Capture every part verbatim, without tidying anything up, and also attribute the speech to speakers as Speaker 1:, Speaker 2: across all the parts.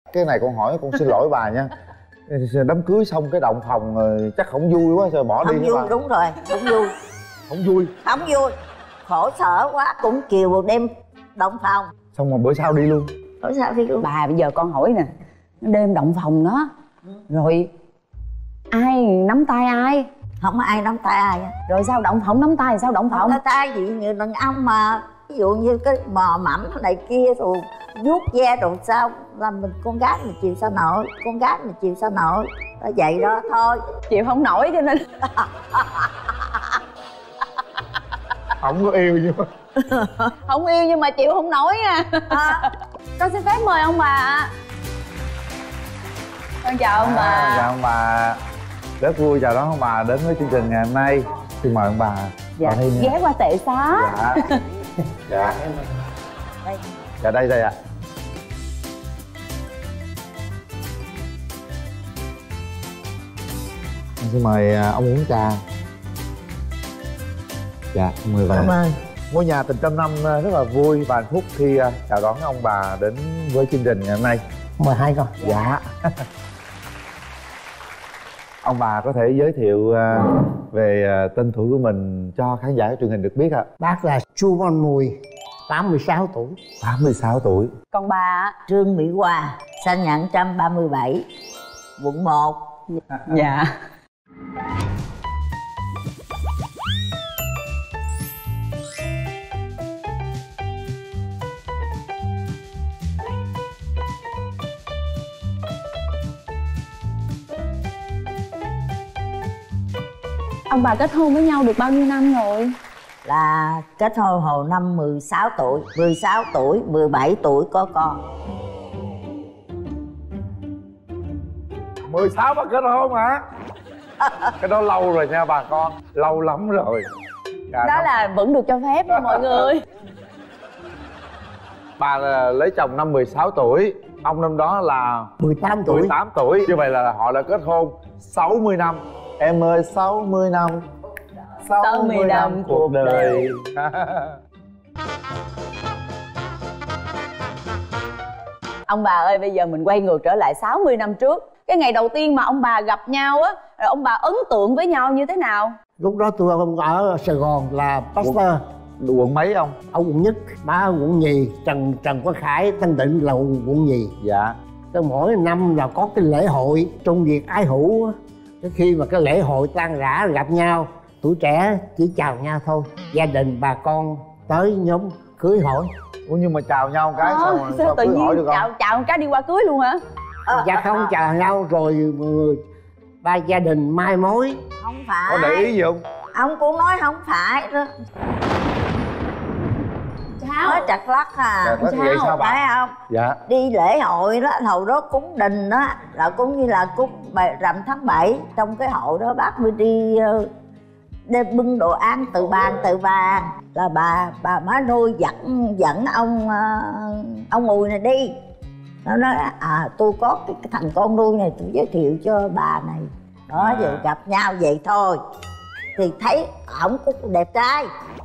Speaker 1: Cái này con hỏi con xin lỗi bà nha. Đám cưới xong cái động phòng rồi chắc không vui quá rồi bỏ
Speaker 2: không
Speaker 1: đi
Speaker 2: vui
Speaker 1: bà.
Speaker 2: Đúng rồi, không vui.
Speaker 1: Không vui.
Speaker 2: Không vui, khổ sở quá. Cũng chiều một đêm động phòng.
Speaker 1: Xong rồi bữa sau đi luôn.
Speaker 2: Bữa sau đi luôn.
Speaker 3: Bà bây giờ con hỏi nè, đêm động phòng đó rồi ai nắm tay ai?
Speaker 2: Không có ai nắm tay ai.
Speaker 3: Rồi sao động phòng nắm tay, sao động phòng?
Speaker 2: Nắm tay gì như đàn ông mà. Ví dụ như cái mò mẫm này kia rồi vuốt ve rồi sao làm mình con gái mình chịu sao nổi. Con gái mình chịu sao nổi. Nó vậy đó thôi.
Speaker 3: Chịu không nổi cho nên
Speaker 1: Không có yêu nhưng mà
Speaker 3: không yêu nhưng mà chịu không nổi nha. À, con xin phép mời ông bà ạ. Con chào ông
Speaker 1: à,
Speaker 3: bà.
Speaker 1: Chào ông bà. Rất vui chào đón ông bà đến với chương trình ngày hôm nay. Xin mời ông bà.
Speaker 3: Dạ, ghé qua tệ xá.
Speaker 1: Dạ. Dạ.
Speaker 2: Đây.
Speaker 1: Dạ đây đây ạ. À. Xin mời ông uống trà. Dạ, mời bà.
Speaker 2: Cảm ơn.
Speaker 1: Ngôi nhà tình trăm năm rất là vui và hạnh phúc khi chào đón ông bà đến với chương trình ngày hôm nay.
Speaker 4: Mời hai con.
Speaker 1: Dạ. Ông bà có thể giới thiệu về tên tuổi của mình cho khán giả truyền hình được biết ạ?
Speaker 4: Bác là Chu Văn Mùi, tám mươi sáu tuổi.
Speaker 1: tám mươi sáu tuổi.
Speaker 3: Còn bà?
Speaker 2: Trương Mỹ Hoa, sinh nhật một trăm ba mươi bảy, quận một.
Speaker 3: Dạ. Ông bà kết hôn với nhau được bao nhiêu năm rồi?
Speaker 2: Là kết hôn hồi năm mười sáu tuổi. Mười sáu tuổi, mười bảy tuổi có con.
Speaker 1: Mười sáu mà kết hôn hả? Cái đó lâu rồi nha bà con. Lâu lắm rồi. Dạ,
Speaker 3: đó năm... là vẫn được cho phép nha mọi người.
Speaker 1: Bà là lấy chồng năm mười sáu tuổi. Ông năm đó là
Speaker 4: mười tám tuổi.
Speaker 1: mười tám tuổi. Như vậy là họ đã kết hôn sáu mươi năm. Em ơi sáu mươi năm, sáu mươi năm cuộc đời.
Speaker 3: Ông bà ơi, bây giờ mình quay ngược trở lại sáu mươi năm trước. Cái ngày đầu tiên mà ông bà gặp nhau á, rồi ông bà ấn tượng với nhau như thế nào?
Speaker 4: Lúc đó tôi ở Sài Gòn là pastor.
Speaker 1: Quận, quận mấy ông?
Speaker 4: Ở quận nhất, ba quận nhì, Trần Trần Quốc Khải, Tân Định là quận nhì.
Speaker 1: Dạ.
Speaker 4: Cái mỗi năm là có cái lễ hội Trung Việt Ái Hữu. Cái khi mà cái lễ hội tan rã gặp nhau, tuổi trẻ chỉ chào nhau thôi. Gia đình bà con tới nhóm cưới hỏi.
Speaker 1: Ủa nhưng mà chào nhau cái à, sao,
Speaker 3: sao,
Speaker 1: sao
Speaker 3: tự
Speaker 1: cưới
Speaker 3: nhiên
Speaker 1: hỏi được không?
Speaker 3: Chào, chào một cái đi qua cưới luôn hả?
Speaker 4: À, dạ không, chào nhau rồi ba gia đình mai mối.
Speaker 2: Không phải.
Speaker 1: Có để ý gì không?
Speaker 2: Ông cũng nói không phải đó.
Speaker 3: Sao?
Speaker 2: Nói trật lắc à.
Speaker 1: Trật lắc vậy sao bà?
Speaker 2: Phải không?
Speaker 1: Dạ.
Speaker 2: Đi lễ hội đó, hồi đó cúng đình đó là cũng như là cúng rằm tháng bảy. Trong cái hội đó bác mới đi đem bưng đồ ăn từ bàn từ bàn. Là bà bà má nuôi dẫn dẫn ông ông Mùi này đi. Nó nói à tôi có cái, cái thằng con nuôi này tôi giới thiệu cho bà này. Đó à. Rồi gặp nhau vậy thôi. Thì thấy ổng cũng đẹp trai.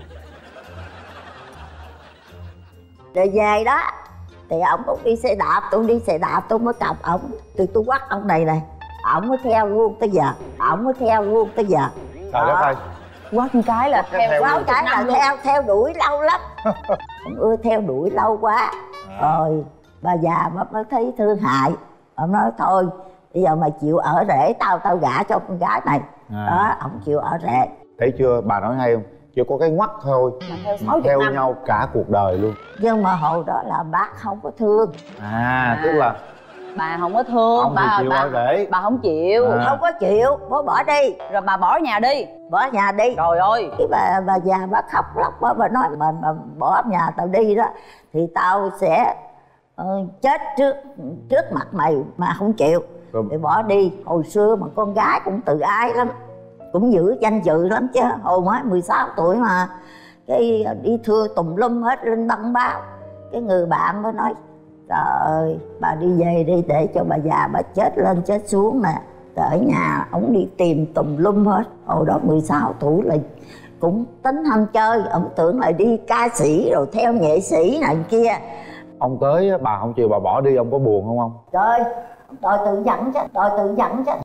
Speaker 2: Rồi về đó thì ổng cũng đi xe đạp, tôi đi xe đạp tôi mới cặp ổng. Thì tôi quắt ông này này, ổng mới theo luôn tới giờ. Ổng mới theo luôn tới giờ.
Speaker 1: Trời đất ơi.
Speaker 3: Quát một cái là
Speaker 1: theo, theo
Speaker 2: quát cái là theo theo đuổi lâu lắm. Ông ưa theo đuổi lâu quá. À. Rồi bà già mới thấy thương hại. Ông nói thôi bây giờ mày chịu ở rể tao, tao gả cho con gái này. À. Đó, ông chịu ở rể.
Speaker 1: Thấy chưa, bà nói hay không? Chỉ có cái ngoắt thôi mà theo, theo nhau cả cuộc đời luôn.
Speaker 2: Nhưng mà hồi đó là bác không có thương.
Speaker 1: À, à. Tức là
Speaker 3: bà không có thương.
Speaker 1: Ông
Speaker 3: bà
Speaker 1: chịu
Speaker 3: bà,
Speaker 1: ở rể.
Speaker 3: Bà không chịu.
Speaker 2: À. Không có chịu, bố bỏ đi.
Speaker 3: Rồi bà bỏ nhà đi.
Speaker 2: Bỏ nhà đi.
Speaker 3: Trời ơi.
Speaker 2: Cái bà, bà già bà khóc lóc bà, bà nói mà, mà bỏ nhà tao đi đó thì tao sẽ uh, chết trước trước mặt mày mà không chịu. Rồi. Thì bỏ đi. Hồi xưa mà con gái cũng tự ái lắm, cũng giữ danh dự lắm chứ. Hồi mới mười sáu tuổi mà cái đi thưa tùm lum hết lên đăng báo. Cái người bạn mới nói trời ơi bà đi về đi để cho bà già bà chết lên chết xuống nè. Ở nhà ổng đi tìm tùm lum hết. Hồi đó mười sáu tuổi là cũng tính ham chơi. Ổng tưởng là đi ca sĩ rồi theo nghệ sĩ này kia.
Speaker 1: Ông tới bà không chịu, bà bỏ đi, ông có buồn không không?
Speaker 2: Trời, tôi tự dẫn chứ, tôi tự dẫn chứ.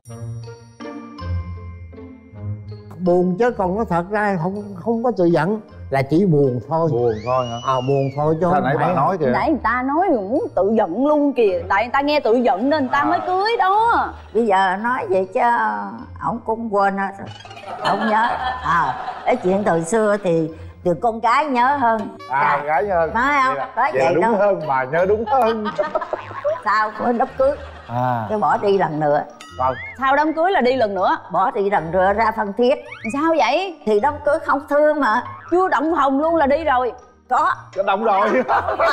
Speaker 4: Buồn chứ còn nó thật ra không không có tự giận, là chỉ buồn thôi.
Speaker 1: Buồn thôi hả?
Speaker 4: À buồn thôi chứ
Speaker 1: sao nãy bà nói kìa.
Speaker 3: Nãy người ta nói rồi muốn tự giận luôn kìa, tại người ta nghe tự giận nên người ta à. mới cưới đó.
Speaker 2: Bây giờ nói vậy chứ ổng cũng quên hết, ông nhớ. À cái chuyện từ xưa thì từ con gái nhớ hơn.
Speaker 1: À con gái nhớ hơn.
Speaker 2: Nói không? Vậy là,
Speaker 1: vậy vậy là đúng đó. Hơn mà nhớ đúng hơn.
Speaker 2: Sao có đám cưới
Speaker 1: à.
Speaker 2: cái bỏ đi lần nữa.
Speaker 1: Còn
Speaker 3: sau đám cưới là đi lần nữa?
Speaker 2: Bỏ đi lần nữa ra Phan Thiết.
Speaker 3: Sao vậy?
Speaker 2: Thì đám cưới không thương mà.
Speaker 3: Chưa động phòng luôn là đi rồi?
Speaker 2: Có.
Speaker 1: Có động rồi.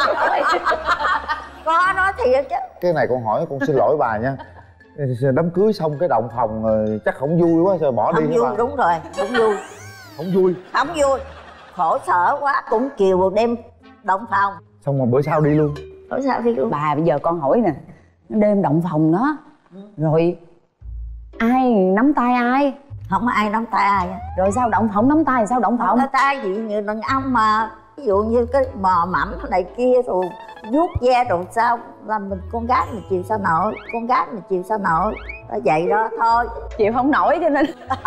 Speaker 2: Có nói thiệt chứ.
Speaker 1: Cái này con hỏi, con xin lỗi bà nha. Đám cưới xong cái động phòng rồi chắc không vui quá rồi bỏ
Speaker 2: không
Speaker 1: đi.
Speaker 2: Không vui, đúng rồi, không vui.
Speaker 1: Không vui?
Speaker 2: Không vui. Khổ sở quá, cũng chiều một đêm động phòng.
Speaker 1: Xong rồi bữa sau đi luôn?
Speaker 2: Bữa sau đi luôn.
Speaker 3: Bà bây giờ con hỏi nè, đêm động phòng đó rồi ai nắm tay ai?
Speaker 2: Không có ai nắm tay ai.
Speaker 3: Rồi sao động phòng nắm tay, sao động phòng?
Speaker 2: Nắm tay gì như đàn ông mà. Ví dụ như cái mò mẫm này kia rồi vuốt ve rồi sao, làm mình con gái mình chịu sao nổi, con gái mình chịu sao nổi. Nó vậy đó thôi.
Speaker 3: Chịu không nổi cho nên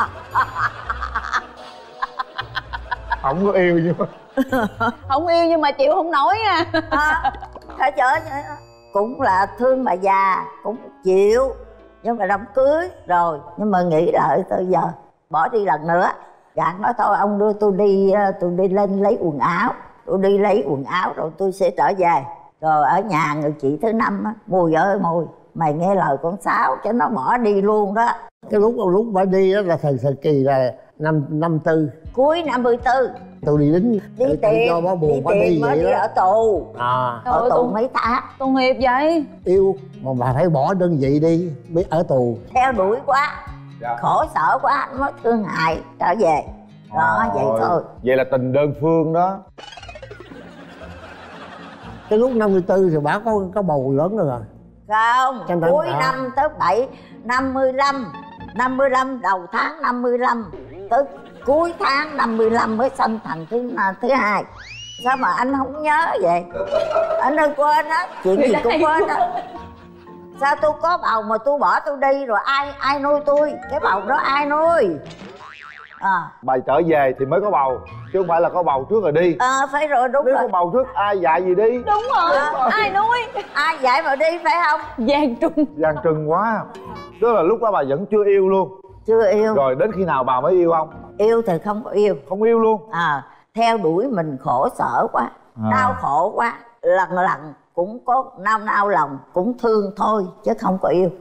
Speaker 1: không có yêu nhưng mà
Speaker 3: không yêu nhưng mà chịu không nổi nha.
Speaker 2: À, thôi chở cũng là thương bà già cũng chịu, nhưng mà đám cưới rồi nhưng mà nghĩ lại tới giờ bỏ đi lần nữa. Gạn nói thôi ông đưa tôi đi, tôi đi lên lấy quần áo, tôi đi lấy quần áo rồi tôi sẽ trở về. Rồi ở nhà người chị thứ năm á, Mùi ơi Mùi, mày nghe lời con Sáu cho nó bỏ đi luôn đó.
Speaker 4: Cái lúc lúc bỏ đi đó là thời thời kỳ là năm năm tư,
Speaker 2: cuối năm mươi tư.
Speaker 4: Tôi đi lính
Speaker 2: đi tìm,
Speaker 4: do bó buồn,
Speaker 2: đi tìm mới đi ở tù.
Speaker 4: À,
Speaker 2: ở tù mấy tháng.
Speaker 3: Tội nghiệp vậy.
Speaker 4: Yêu mà bà phải bỏ đơn vị đi, biết ở tù.
Speaker 2: Theo đuổi quá, dạ. Khổ sở quá, nó thương hại trở về. Đó à, vậy thôi.
Speaker 1: Vậy là tình đơn phương đó.
Speaker 4: Cái lúc năm mươi tư thì bà có có bầu lớn rồi.
Speaker 2: Không,
Speaker 4: Chẳng
Speaker 2: cuối
Speaker 4: à.
Speaker 2: năm tới bảy, năm mươi lăm, năm mươi lăm đầu tháng năm mươi lăm tới cuối tháng năm mươi lăm mới sanh thằng thứ thứ hai. Sao mà anh không nhớ vậy? Anh ơi quên á, chuyện gì cũng quên á. Sao tôi có bầu mà tôi bỏ tôi đi rồi ai ai nuôi tôi? Cái bầu đó ai nuôi? À.
Speaker 1: Bà trở về thì mới có bầu chứ không phải là có bầu trước rồi đi.
Speaker 2: Ờ à, phải rồi, đúng
Speaker 1: nếu
Speaker 2: rồi.
Speaker 1: Nếu có bầu trước ai dạy gì đi?
Speaker 3: Đúng rồi, à, ai nuôi?
Speaker 2: Ai dạy mà đi phải không?
Speaker 3: Gian trùng.
Speaker 1: Gian trùng quá. Tức là lúc đó bà vẫn chưa yêu luôn?
Speaker 2: Chưa yêu.
Speaker 1: Rồi đến khi nào bà mới yêu không?
Speaker 2: Yêu thì không có yêu.
Speaker 1: Không yêu luôn?
Speaker 2: À, theo đuổi mình khổ sở quá, à. Đau khổ quá, lần lần cũng có nao nao lòng, cũng thương thôi chứ không có yêu.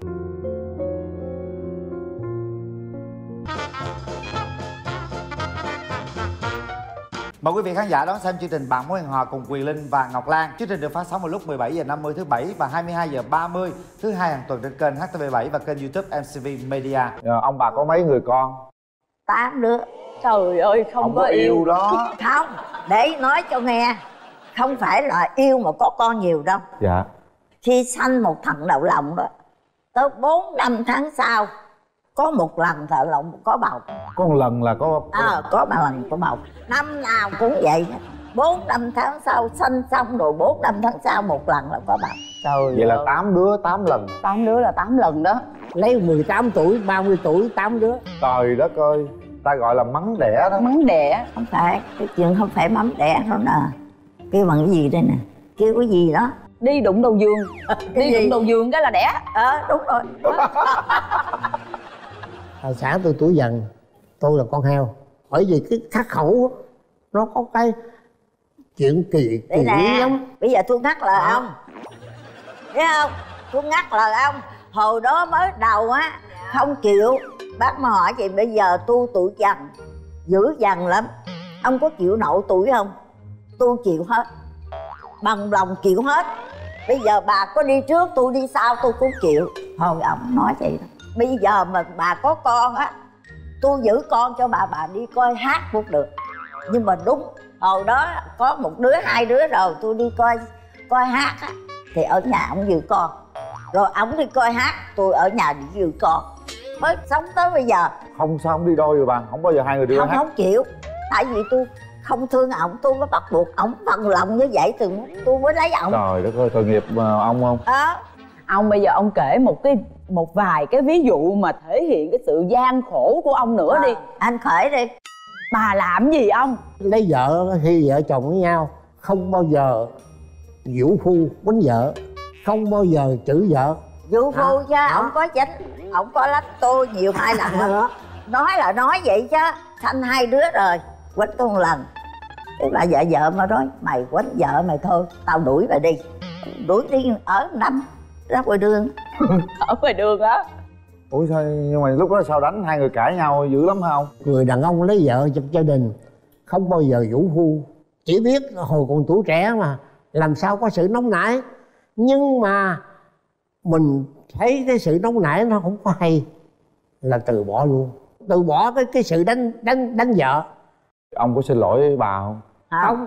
Speaker 5: Mời quý vị khán giả đón xem chương trình Bạn Muốn Hẹn Hò cùng Quyền Linh và Ngọc Lan. Chương trình được phát sóng vào lúc mười bảy giờ năm mươi thứ bảy và hai mươi hai giờ ba mươi thứ hai hàng tuần trên kênh H T V bảy và kênh YouTube em xê vê Media.
Speaker 1: À, ông bà có mấy người con?
Speaker 2: Tám đứa.
Speaker 3: Trời ơi, không,
Speaker 1: không
Speaker 3: có,
Speaker 1: có
Speaker 3: yêu.
Speaker 1: yêu đó.
Speaker 2: Không, để nói cho nghe, không phải là yêu mà có con nhiều đâu.
Speaker 1: Dạ.
Speaker 2: Khi sanh một thằng đầu lòng đó, tới bốn năm tháng sau có một lần thợ lộng có bầu.
Speaker 1: Có một lần là có
Speaker 2: à, có một lần có bầu. Năm nào cũng vậy. Bốn năm tháng sau sanh xong rồi bốn năm tháng sau một lần là có bầu.
Speaker 3: Trời
Speaker 1: vậy
Speaker 3: ơi.
Speaker 1: là tám đứa tám lần.
Speaker 3: Tám đứa là tám lần đó.
Speaker 4: Lấy mười tám tuổi, ba mươi tuổi, tám đứa.
Speaker 1: Trời đất ơi, ta gọi là mắng đẻ đó.
Speaker 3: Mắng đẻ.
Speaker 2: Không phải, cái chuyện không phải mắm đẻ đâu nè. Kêu bằng cái gì đây nè, kêu cái gì đó.
Speaker 3: Đi đụng đầu giường. Đi
Speaker 2: gì?
Speaker 3: đụng đầu giường cái là đẻ.
Speaker 2: Ờ à, đúng rồi.
Speaker 4: Hồi xã tôi tuổi dần, tôi là con heo. Bởi vì cái khắc khẩu nó có cái chuyện kỳ kỳ lắm.
Speaker 2: Bây giờ tôi ngắt lời à. ông thấy không, tôi ngắt lời ông. Hồi đó mới đầu á không chịu. Bác mà hỏi vậy bây giờ tôi tuổi dần, dữ dằn lắm. Ông có chịu nậu tuổi không? Tôi chịu hết, bằng lòng chịu hết. Bây giờ bà có đi trước tôi đi sau tôi cũng chịu. Thôi ông nói vậy đó. Bây giờ mà bà có con á, tôi giữ con cho bà, bà đi coi hát cũng được. Nhưng mà đúng, hồi đó có một đứa, hai đứa rồi tôi đi coi coi hát á, thì ở nhà ông giữ con. Rồi ông đi coi hát, tôi ở nhà đi giữ con. Mới sống tới bây giờ.
Speaker 1: Không sao không đi đôi rồi bà, không bao giờ hai người đi
Speaker 2: không,
Speaker 1: hát.
Speaker 2: Không chịu, tại vì tôi không thương ổng tôi mới bắt buộc ổng bằng lòng như vậy từ tôi mới lấy ổng.
Speaker 1: Trời đất ơi, tội nghiệp ông không?
Speaker 2: Ờ.
Speaker 3: Ông bây giờ ông kể một cái một vài cái ví dụ mà thể hiện cái sự gian khổ của ông nữa à, đi.
Speaker 2: Anh khởi đi.
Speaker 3: Bà làm gì ông?
Speaker 4: Lấy vợ khi vợ chồng với nhau không bao giờ vũ phu quýnh vợ, không bao giờ chửi vợ.
Speaker 2: Vũ phu chứ ổng có chánh, ổng có lách tôi nhiều hai lần nữa. Nói là nói vậy chứ sanh hai đứa rồi quýnh tôi một lần. Cái bà vợ vợ mà nói mày quýnh vợ mày thôi tao đuổi mày đi. Đuổi đi ở năm ra ngoài đường.
Speaker 3: Ở ngoài đường á.
Speaker 1: Ủa sao, nhưng mà lúc đó sao đánh hai người cãi nhau dữ lắm hả không?
Speaker 4: Người đàn ông lấy vợ trong gia đình không bao giờ vũ phu, chỉ biết hồi còn tuổi trẻ mà làm sao có sự nóng nảy. Nhưng mà mình thấy cái sự nóng nảy nó không có hay là từ bỏ luôn, từ bỏ cái cái sự đánh đánh đánh vợ.
Speaker 1: Ông có xin lỗi với bà không?
Speaker 4: Không.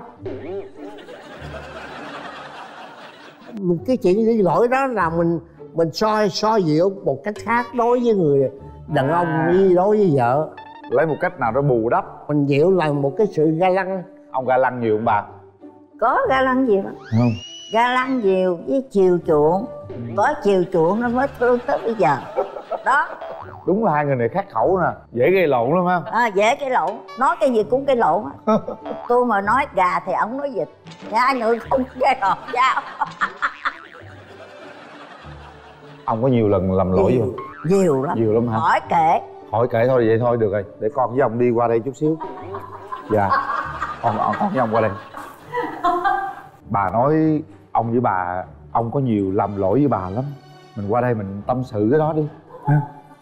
Speaker 4: Cái chuyện đi lỗi đó là mình mình soi soi dịu một cách khác đối với người đàn ông à, như đối với vợ.
Speaker 1: Lấy một cách nào đó bù đắp.
Speaker 4: Mình dịu là một cái sự ga lăng.
Speaker 1: Ông ga lăng nhiều không bà?
Speaker 2: Có ga lăng nhiều lắm.
Speaker 1: Không.
Speaker 2: Ga lăng nhiều với chiều chuộng. Có chiều chuộng nó mới thương tới bây giờ. Đó.
Speaker 1: Đúng là hai người này khác khẩu nè, dễ gây lộn lắm ha.
Speaker 2: À, dễ gây lộn, nói cái gì cũng gây lộn á. Tôi mà nói gà thì ổng nói vịt, hai người không gây lộn sao.
Speaker 1: Ông có nhiều lần làm lỗi không?
Speaker 2: Nhiều lắm.
Speaker 1: Nhiều lắm hả?
Speaker 2: Hỏi kể.
Speaker 1: Hỏi kể thôi vậy thôi được rồi, để con với ông đi qua đây chút xíu. Dạ. Con, con, con với ông qua đây. Bà nói ông với bà, ông có nhiều lầm lỗi với bà lắm. Mình qua đây mình tâm sự cái đó đi ha.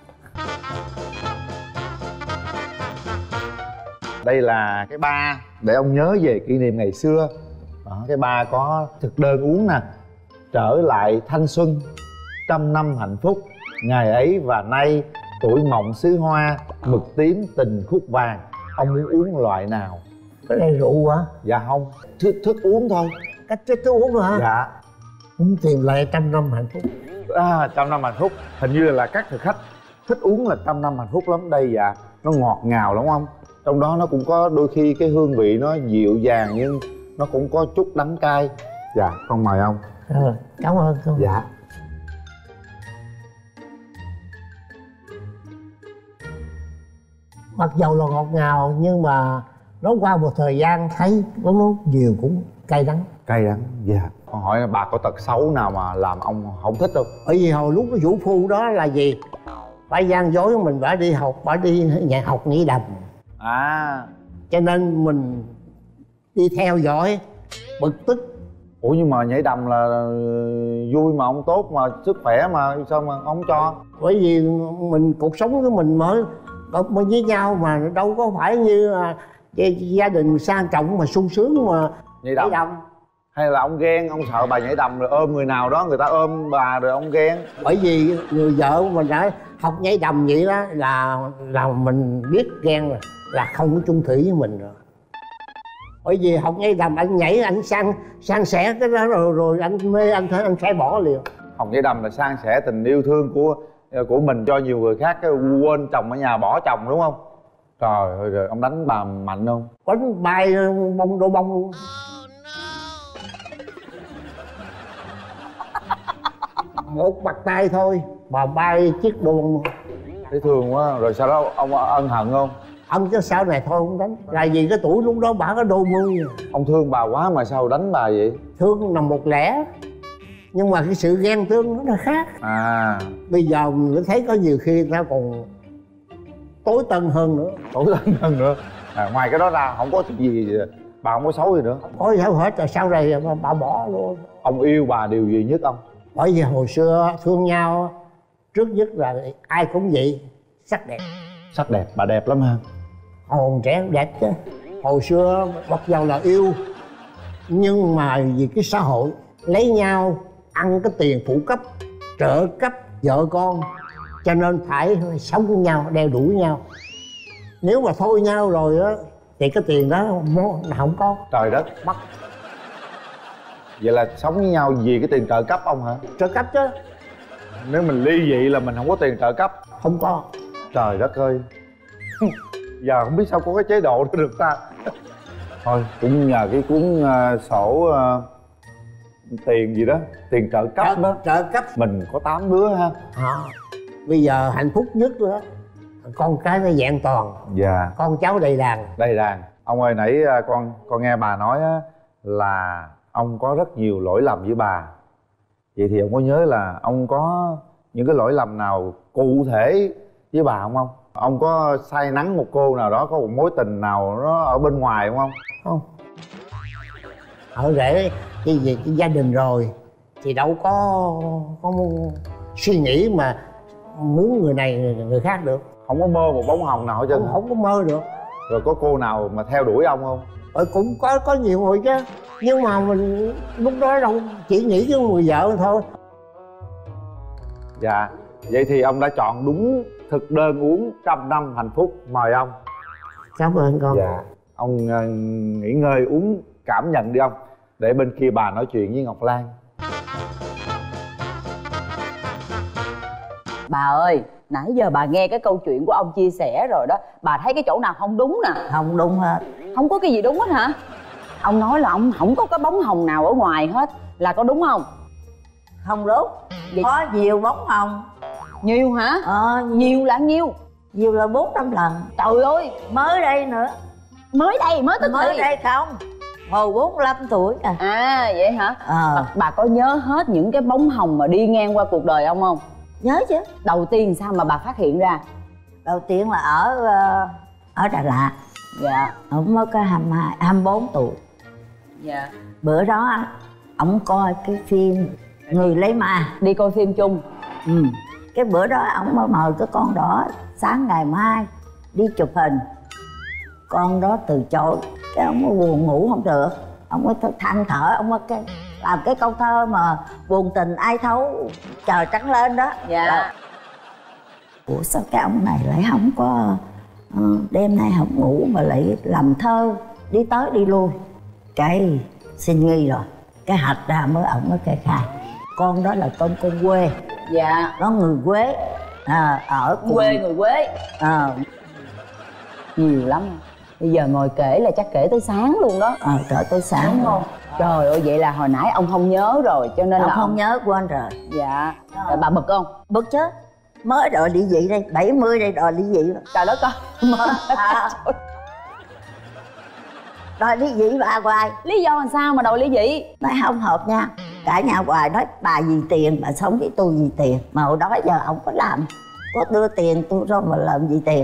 Speaker 1: Đây là cái ba để ông nhớ về kỷ niệm ngày xưa. Đó, cái ba có thực đơn uống nè. Trở lại thanh xuân, trăm năm hạnh phúc, ngày ấy và nay, tuổi mộng xứ hoa, mực tím tình khúc vàng. Ông muốn uống loại nào?
Speaker 4: Cái này rượu hả?
Speaker 1: Dạ không, thức, thức uống thôi.
Speaker 4: Cách thức uống hả?
Speaker 1: Dạ.
Speaker 4: Muốn tìm lại trăm năm hạnh phúc.
Speaker 1: À, trăm năm hạnh phúc. Hình như là các thực khách thích uống là trăm năm hạnh phúc lắm. Đây dạ, nó ngọt ngào lắm không? Trong đó nó cũng có đôi khi cái hương vị nó dịu dàng nhưng nó cũng có chút đắng cay. Dạ, con mời ông.
Speaker 4: Ờ, cảm ơn con.
Speaker 1: Dạ.
Speaker 4: Mặc dầu là ngọt ngào nhưng mà nó qua một thời gian thấy nó nó nhiều cũng cay đắng.
Speaker 1: Cay đắng, dạ. Con hỏi là bà có tật xấu nào mà làm ông không thích không?
Speaker 4: Bởi vì hồi lúc cái vũ phu đó là gì? Phải gian dối mình phải đi học, phải đi nhà học nhảy đầm.
Speaker 1: À.
Speaker 4: Cho nên mình đi theo dõi, bực tức.
Speaker 1: Ủa nhưng mà nhảy đầm là vui mà ông tốt mà, sức khỏe mà, sao mà ông cho?
Speaker 4: Bởi vì mình cuộc sống của mình mới mới với nhau mà đâu có phải như gia đình sang trọng mà sung sướng mà
Speaker 1: nhảy đầm. Nhảy đầm. Hay là ông ghen, ông sợ bà nhảy đầm rồi ôm người nào đó, người ta ôm bà rồi ông ghen?
Speaker 4: Bởi vì người vợ mình đã học nhảy đầm vậy đó là là mình biết ghen rồi, là không có chung thủy với mình rồi. Bởi vì học nhảy đầm anh nhảy anh sang sang sẻ cái đó rồi rồi anh mê anh thấy anh sẽ bỏ liền.
Speaker 1: Học nhảy đầm là san sẻ tình yêu thương của của mình cho nhiều người khác, cái quên chồng ở nhà bỏ chồng đúng không? Trời ơi, rồi ông đánh bà mạnh không?
Speaker 4: Đánh bay bông đổ bông luôn. Một bạt tay thôi mà bay chiếc đô bông.
Speaker 1: Thấy thương quá. Rồi sau đó ông ân hận không?
Speaker 4: Ông chứ sau này thôi không đánh. Là vì cái tuổi lúc đó bà có đôi mươi.
Speaker 1: Ông thương bà quá mà sao đánh bà vậy?
Speaker 4: Thương là một lẽ, nhưng mà cái sự ghen tương nó là khác.
Speaker 1: À.
Speaker 4: Bây giờ mình thấy có nhiều khi ta còn tối tân hơn nữa.
Speaker 1: Tối tân hơn nữa. À, ngoài cái đó ra không có chuyện gì, bà không có xấu gì nữa?
Speaker 4: Không có gì hết rồi, sau này bà, bà bỏ luôn.
Speaker 1: Ông yêu bà điều gì nhất ông?
Speaker 4: Bởi vì hồi xưa thương nhau, trước nhất là ai cũng vậy, sắc đẹp.
Speaker 1: Sắc đẹp, bà đẹp lắm ha.
Speaker 4: Hồn trẻ đẹp chứ. Hồi xưa mặc dầu là yêu, nhưng mà vì cái xã hội lấy nhau ăn cái tiền phụ cấp, trợ cấp vợ con, cho nên phải sống với nhau, đeo đuổi nhau. Nếu mà thôi nhau rồi á thì cái tiền đó không có.
Speaker 1: Trời đất,
Speaker 4: bắt.
Speaker 1: Vậy là sống với nhau vì cái tiền trợ cấp ông hả?
Speaker 4: Trợ cấp chứ.
Speaker 1: Nếu mình ly dị là mình không có tiền trợ cấp?
Speaker 4: Không có.
Speaker 1: Trời đất ơi. Giờ không biết sao có cái chế độ đó được ta. Thôi cũng nhờ cái cuốn uh, sổ uh, tiền gì đó, tiền trợ cấp
Speaker 4: trợ,
Speaker 1: đó.
Speaker 4: trợ cấp
Speaker 1: Mình có tám đứa ha.
Speaker 4: à, bây giờ hạnh phúc nhất đó con cái nó vẹn toàn.
Speaker 1: Dạ.
Speaker 4: Con cháu đầy đàn.
Speaker 1: Đầy đàn. Ông ơi, nãy con con nghe bà nói á, là ông có rất nhiều lỗi lầm với bà. Vậy thì ông có nhớ là ông có những cái lỗi lầm nào cụ thể với bà không? Không, ông có say nắng một cô nào đó, có một mối tình nào nó ở bên ngoài không? Không,
Speaker 4: không. Ở rễ cái gì cái gia đình rồi thì đâu có có suy nghĩ mà muốn người này người khác được.
Speaker 1: Không có mơ một bóng hồng nào hết trơn.
Speaker 4: Không, không có mơ được.
Speaker 1: Rồi có cô nào mà theo đuổi ông không?
Speaker 4: Ờ, cũng có có nhiều người chứ, nhưng mà mình lúc đó đâu chỉ nghĩ cái người vợ thôi.
Speaker 1: Dạ. Vậy thì ông đã chọn đúng thực đơn uống trăm năm hạnh phúc. Mời ông.
Speaker 4: Cảm ơn con.
Speaker 1: Dạ. Ông uh, nghỉ ngơi uống cảm nhận đi ông, để bên kia bà nói chuyện với Ngọc Lan.
Speaker 3: Bà ơi, nãy giờ bà nghe cái câu chuyện của ông chia sẻ rồi đó, bà thấy cái chỗ nào không đúng nè?
Speaker 2: Không đúng hết.
Speaker 3: Không có cái gì đúng hết hả? Ông nói là ông không có cái bóng hồng nào ở ngoài hết, là có đúng không?
Speaker 2: Không đúng. Vậy... có nhiều bóng hồng.
Speaker 3: Nhiều hả?
Speaker 2: Ờ,
Speaker 3: nhiều là nhiêu?
Speaker 2: Nhiều là bốn năm lần.
Speaker 3: Trời ơi,
Speaker 2: mới đây nữa.
Speaker 3: Mới đây, mới tới
Speaker 2: mới đây không? Hồi bốn mươi lăm tuổi à.
Speaker 3: À vậy hả?
Speaker 2: Ờ.
Speaker 3: bà, bà có nhớ hết những cái bóng hồng mà đi ngang qua cuộc đời ông không?
Speaker 2: Nhớ chứ.
Speaker 3: Đầu tiên sao mà bà phát hiện ra?
Speaker 2: Đầu tiên là ở ở Đà Lạt.
Speaker 3: Dạ.
Speaker 2: Ông mới có hai mươi hai, hai mươi bốn tuổi.
Speaker 3: Dạ.
Speaker 2: Bữa đó ông coi cái phim Người Lấy Ma.
Speaker 3: Đi coi phim chung.
Speaker 2: Ừ. Cái bữa đó ông mới mời cái con đỏ sáng ngày mai đi chụp hình. Con đó từ chối. Cái ông mới buồn ngủ không được, ông mới than thở, ông mới cái làm cái câu thơ mà buồn tình ai thấu trời trắng lên đó.
Speaker 3: Dạ.
Speaker 2: Là... ủa sao cái ông này lại không có uh, đêm nay không ngủ mà lại làm thơ đi tới đi lui. Cái xin nghi rồi, cái hạch ra mới ổng mới kê khai con đó là con con quê.
Speaker 3: Dạ.
Speaker 2: Nó người Quế à, ở cùng...
Speaker 3: quê người Quế
Speaker 2: à.
Speaker 3: Nhiều lắm. Bây giờ ngồi kể là chắc kể tới sáng luôn đó.
Speaker 2: Ờ, kể tới sáng.
Speaker 3: Đúng không? Trời ơi, vậy là hồi nãy ông không nhớ rồi, cho nên
Speaker 2: ông
Speaker 3: là
Speaker 2: không
Speaker 3: ông...
Speaker 2: nhớ, quên rồi.
Speaker 3: Dạ. Rồi bà bực không?
Speaker 2: Bực chứ. Mới đòi ly dị đây, bảy mươi đây đòi ly dị.
Speaker 3: Trời đất ơi.
Speaker 2: Mới à. Đòi ly dị bà hoài.
Speaker 3: Lý do làm sao mà đòi ly dị?
Speaker 2: Nói không hợp nha. Cả nhà hoài nói bà vì tiền, bà sống với tôi vì tiền. Mà hồi đó giờ ông có làm, có đưa tiền tôi rồi mà làm gì tiền.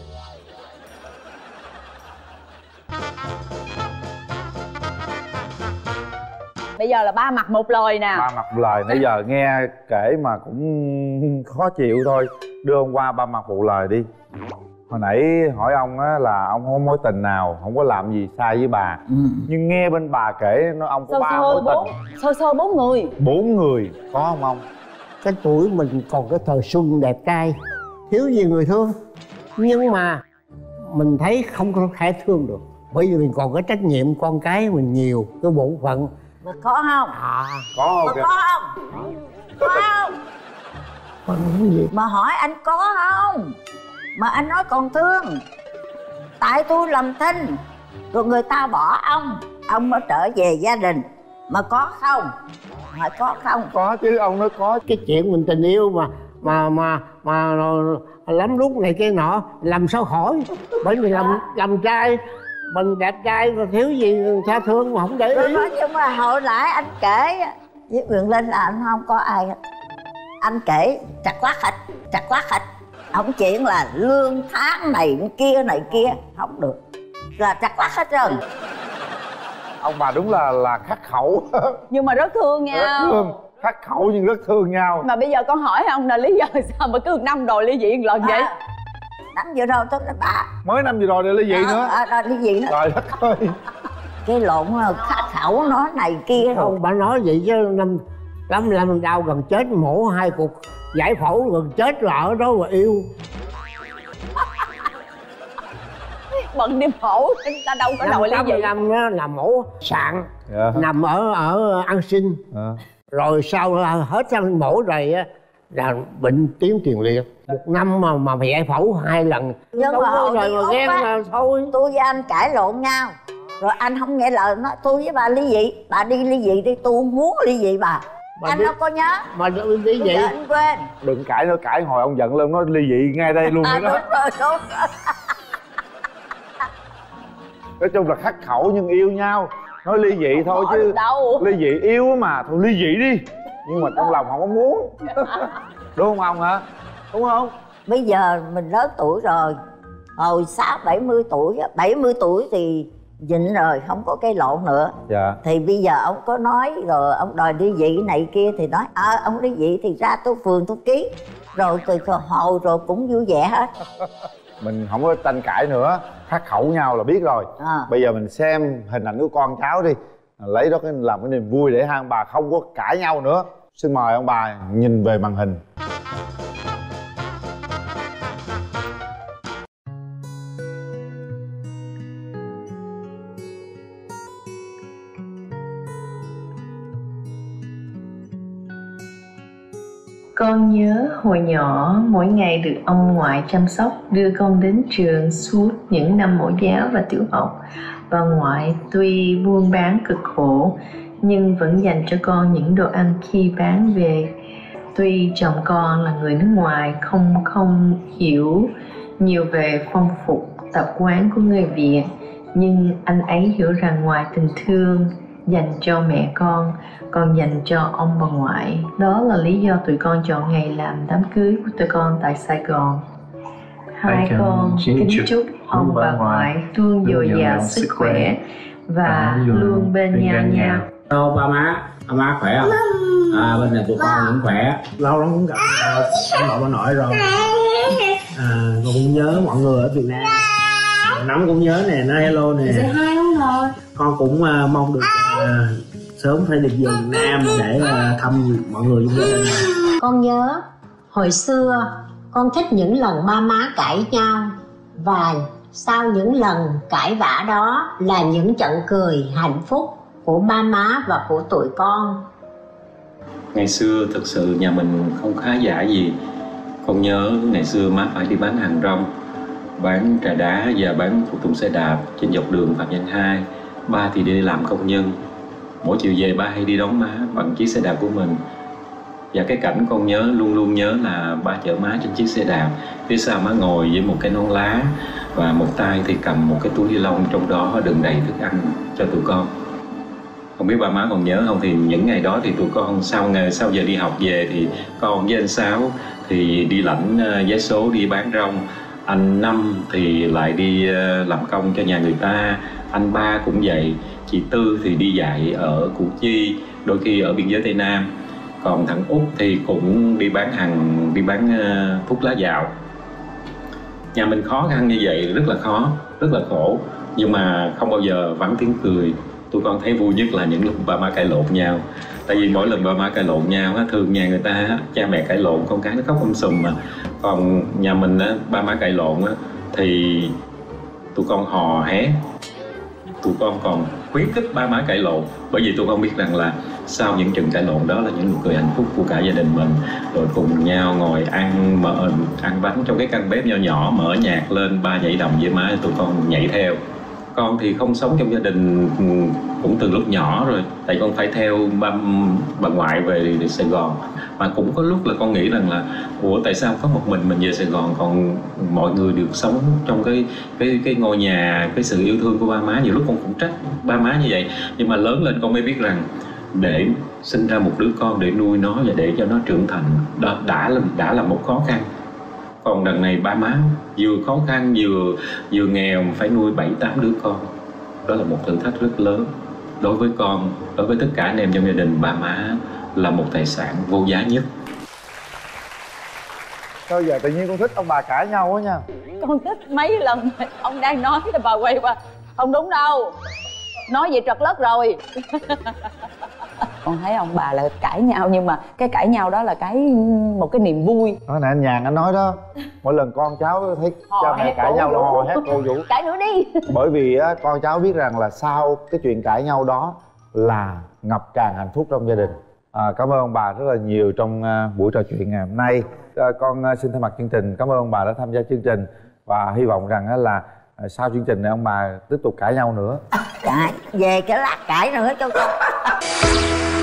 Speaker 3: Bây giờ là ba mặt một lời nè.
Speaker 1: Ba mặt một lời, nãy giờ nghe kể mà cũng khó chịu thôi. Đưa ông qua ba mặt một lời đi. Hồi nãy hỏi ông á là ông không có mối tình nào, không có làm gì sai với bà.
Speaker 2: Ừ.
Speaker 1: Nhưng nghe bên bà kể nó ông có
Speaker 3: sơ
Speaker 1: ba
Speaker 3: sơ
Speaker 1: mối
Speaker 3: bốn,
Speaker 1: tình.
Speaker 3: Sơ sơ bốn người.
Speaker 1: Bốn người, có không ông?
Speaker 4: Cái tuổi mình còn cái thời xuân đẹp trai, thiếu gì người thương. Nhưng mà mình thấy không có thể thương được, bởi vì mình còn cái trách nhiệm con cái mình nhiều, cái bổn phận.
Speaker 2: Mà có không?
Speaker 4: À,
Speaker 1: có không?
Speaker 2: Mà
Speaker 1: Kìa.
Speaker 2: có không? Có không?
Speaker 4: còn cái gì?
Speaker 2: Mà hỏi anh có không? Mà anh nói còn thương. Tại tôi làm thinh rồi người ta bỏ ông, ông mới trở về gia đình. Mà có không? Hỏi có không?
Speaker 1: Có chứ, ông nói có.
Speaker 4: Cái chuyện mình tình yêu mà mà mà mà lắm lúc này cái nọ làm sao khỏi, bởi vì làm làm trai mình đẹp trai mà thiếu gì tha thương mà không để ý.
Speaker 2: Nói nhưng mà hồi nãy anh kể với Quyền Linh là anh không có ai hết. Anh kể chặt quát thịt, chặt quát thịt. Không chuyện là lương tháng này kia này kia không được, là chặt quát hết trơn.
Speaker 1: Ông bà đúng là là khắc khẩu.
Speaker 3: Nhưng mà rất thương nhau.
Speaker 1: Rất thương, khắc khẩu nhưng rất thương nhau.
Speaker 3: Mà bây giờ con hỏi ông là lý do sao mà cứ năm đòi ly dị một lần vậy?
Speaker 2: À, năm vừa rồi tôi là bà
Speaker 1: Mới năm vừa rồi để ly dị
Speaker 2: à,
Speaker 1: nữa.
Speaker 2: à, à, ly dị nữa.
Speaker 1: Trời đất ơi.
Speaker 2: Cái lộn khắc khẩu nó này kia rồi.
Speaker 4: Không, bà nói vậy chứ năm lắm năm đau gần chết, mổ hai cục giải phẫu gần chết rồi ở đó mà yêu.
Speaker 3: Bận đi mổ, người ta đâu có đòi ly dị.
Speaker 4: Năm đó là mổ sạn,
Speaker 1: Dạ.
Speaker 4: nằm ở ở An Sinh.
Speaker 1: À.
Speaker 4: Rồi sau hết xong mổ rồi á là bệnh tiến tiền liệt. Một năm mà mà giải phẫu hai lần.
Speaker 2: Nhưng
Speaker 4: đâu
Speaker 2: mà
Speaker 4: có
Speaker 2: hồi
Speaker 4: rồi
Speaker 2: đi
Speaker 4: mà
Speaker 2: Úc
Speaker 4: ghen
Speaker 2: á,
Speaker 4: là thôi.
Speaker 2: tôi với anh cãi lộn nhau. Rồi anh không nghe lời, nói tôi với bà ly dị, bà đi ly dị đi, tôi không muốn ly dị bà. Mà anh đi, đâu có nhớ.
Speaker 4: Mà ly dị
Speaker 2: anh quên.
Speaker 1: Đừng cãi nữa, cãi hồi ông giận lên nói ly dị ngay đây luôn
Speaker 2: À,
Speaker 1: đó.
Speaker 2: đúng rồi, đúng rồi.
Speaker 1: Nói chung là khắc khẩu nhưng yêu nhau. Nói ly dị thôi chứ
Speaker 3: đâu.
Speaker 1: Ly dị yêu mà, thôi ly dị đi. Nhưng mà trong lòng không có muốn. Đúng không ông hả? Đúng không?
Speaker 2: Bây giờ mình lớn tuổi rồi. Hồi sáu bảy mươi tuổi, bảy mươi tuổi thì nhịn rồi, không có cây lộn nữa.
Speaker 1: Dạ.
Speaker 2: Thì bây giờ ông có nói rồi, ông đòi ly dị này kia thì nói ờ à, ông ly dị thì ra tôi phường tôi ký. Rồi từ hồi rồi cũng vui vẻ hết.
Speaker 1: Mình không có tranh cãi nữa, khắc khẩu nhau là biết rồi. À. Bây giờ mình xem hình ảnh của con cháu đi, lấy đó cái làm cái niềm vui để hai ông bà không có cãi nhau nữa. Xin mời ông bà nhìn về màn hình.
Speaker 6: Con nhớ hồi nhỏ mỗi ngày được ông ngoại chăm sóc, đưa con đến trường suốt những năm mẫu giáo và tiểu học. Bà ngoại tuy buôn bán cực khổ nhưng vẫn dành cho con những đồ ăn khi bán về. Tuy chồng con là người nước ngoài không không hiểu nhiều về phong tục tập quán của người Việt, nhưng anh ấy hiểu rằng ngoài tình thương dành cho mẹ con, còn dành cho ông bà ngoại. Đó là lý do tụi con chọn ngày làm đám cưới của tụi con tại Sài Gòn. Hai con kính chúc ông bà ngoại luôn dồi dào sức khỏe và luôn bên nhau nhau.
Speaker 7: Hello ba má, ba má khỏe không? À, bên này tụi con cũng khỏe. Lâu lắm cũng gặp ông nội bà nội rồi. À, con cũng nhớ mọi người ở Việt Nam. Nắm cũng nhớ nè, nói hello nè. Con cũng uh, mong được uh, sớm phải được về Việt Nam để uh, thăm mọi người trong gia đình.
Speaker 8: Con nhớ hồi xưa con thích những lần ba má cãi nhau, và sau những lần cãi vã đó là những trận cười hạnh phúc của ba má và của tụi con.
Speaker 9: Ngày xưa thực sự nhà mình không khá giả gì. Con nhớ ngày xưa má phải đi bán hàng rong, bán trà đá và bán phụ tùng xe đạp trên dọc đường Phạm Văn Hai. Ba thì đi làm công nhân. Mỗi chiều về ba hay đi đón má bằng chiếc xe đạp của mình. Và cái cảnh con nhớ, luôn luôn nhớ là ba chở má trên chiếc xe đạp. Phía sau má ngồi với một cái nón lá, và một tay thì cầm một cái túi ni lông trong đó đựng đầy thức ăn cho tụi con. Không biết ba má còn nhớ không, thì những ngày đó thì tụi con sau ngày sau giờ đi học về thì con với anh Sáu thì đi lãnh vé số đi bán rong. Anh Năm thì lại đi làm công cho nhà người ta. Anh Ba cũng vậy. Chị Tư thì đi dạy ở Củ Chi, đôi khi ở biên giới Tây Nam. Còn thằng Út thì cũng đi bán hàng, đi bán thuốc lá dạo. Nhà mình khó khăn như vậy, rất là khó, rất là khổ. Nhưng mà không bao giờ vắng tiếng cười. Tụi con thấy vui nhất là những lúc ba má cãi lộn nhau. Tại vì mỗi lần ba má cãi lộn nhau, thường nhà người ta cha mẹ cãi lộn con cái nó khóc um sùm mà. Còn nhà mình ba má cãi lộn thì tụi con hò hét, tụi con còn khuyến khích ba má cãi lộn. Bởi vì tụi con biết rằng là sau những trận cãi lộn đó là những nụ cười hạnh phúc của cả gia đình mình. Rồi cùng nhau ngồi ăn mở ăn bánh trong cái căn bếp nho nhỏ, mở nhạc lên, ba nhảy đầm với má, tụi con nhảy theo. Con thì không sống trong gia đình cũng từ lúc nhỏ rồi, tại con phải theo ba, bà ngoại về Sài Gòn. Mà cũng có lúc là con nghĩ rằng là ủa tại sao có một mình mình về Sài Gòn, còn mọi người được sống trong cái cái cái ngôi nhà, cái sự yêu thương của ba má. Nhiều lúc con cũng trách ba má như vậy. Nhưng mà lớn lên con mới biết rằng để sinh ra một đứa con để nuôi nó và để cho nó trưởng thành đó đã là đã là một khó khăn. Còn đằng này ba má vừa khó khăn vừa vừa nghèo phải nuôi bảy tám đứa con. Đó là một thử thách rất lớn đối với con, đối với tất cả anh em trong gia đình. Ba má là một tài sản vô giá nhất.
Speaker 1: Sao giờ tự nhiên con thích ông bà cãi nhau quá nha.
Speaker 3: Con thích mấy lần ông đang nói là bà quay qua không đúng đâu, nói vậy trật lất rồi. Con thấy ông bà là cãi nhau, nhưng mà cái cãi nhau đó là cái một cái niềm vui.
Speaker 1: Nói nè anh Nhàn anh nói đó, mỗi lần con cháu thấy
Speaker 3: Họ
Speaker 1: cha mẹ cãi nhau là hò hét cô Vũ.
Speaker 3: Cãi nữa đi.
Speaker 1: Bởi vì á, con cháu biết rằng là sau cái chuyện cãi nhau đó là ngập tràn hạnh phúc trong gia đình. À, cảm ơn ông bà rất là nhiều trong uh, buổi trò chuyện ngày hôm nay. À, con uh, xin thay mặt chương trình cảm ơn ông bà đã tham gia chương trình, và hy vọng rằng uh, là à, sau chương trình này ông bà tiếp tục cãi nhau nữa.
Speaker 2: Cãi về cái lát cãi nữa cho con.